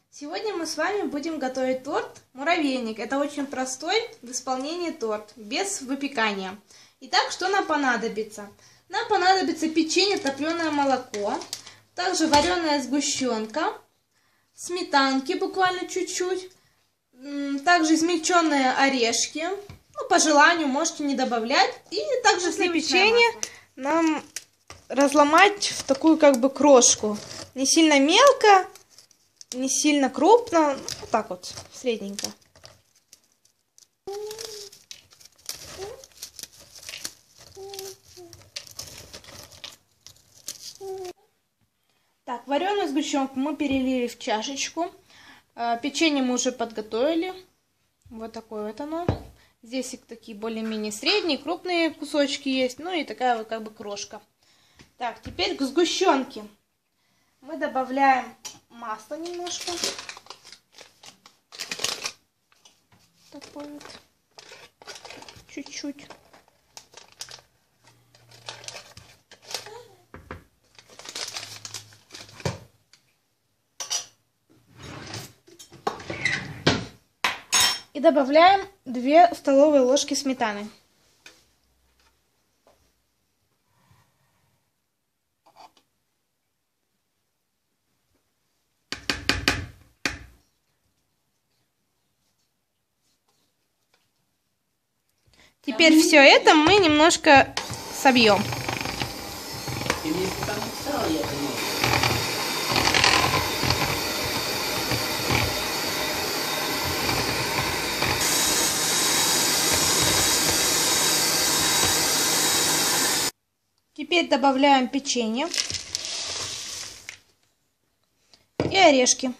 Сегодня мы с вами будем готовить торт муравейник. Это очень простой в исполнении торт, без выпекания. Итак, что нам понадобится? Нам понадобится печенье, топленое молоко, также вареная сгущенка, сметанки буквально чуть-чуть, также измельченные орешки, по желанию можете не добавлять, и также сливочное масло. Нам разломать в такую крошку, не сильно мелко, не сильно крупно, вот так вот, средненько. Так, вареную сгущенку мы перелили в чашечку. Печенье мы уже подготовили. Вот такое вот оно. Здесь и такие более-менее средние, крупные кусочки есть. Ну и такая вот крошка. Так, теперь к сгущенке. Мы добавляем масло немножко. Такое вот. Чуть-чуть. И добавляем 2 столовые ложки сметаны. Теперь все это мы немножко собьем. Теперь добавляем печенье и орешки.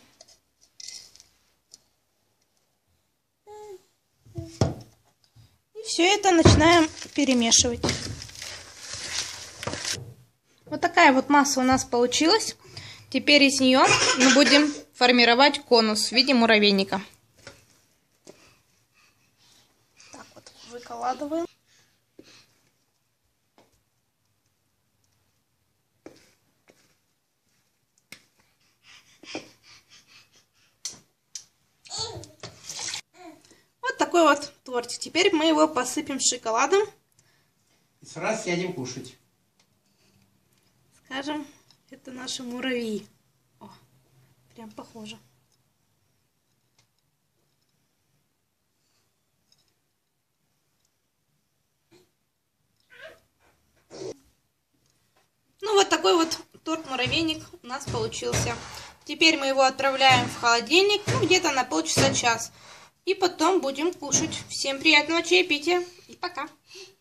И все это начинаем перемешивать. Вот такая вот масса у нас получилась. Теперь из нее мы будем формировать конус в виде муравейника. Так вот выкладываем. Вот такой вот тортик. Теперь мы его посыпем шоколадом. И сразу сядем кушать. Скажем, это наши муравьи. О, прям похоже. Ну вот такой вот торт-муравейник у нас получился. Теперь мы его отправляем в холодильник, где-то на полчаса-час. И потом будем кушать. Всем приятного чаепития и пока!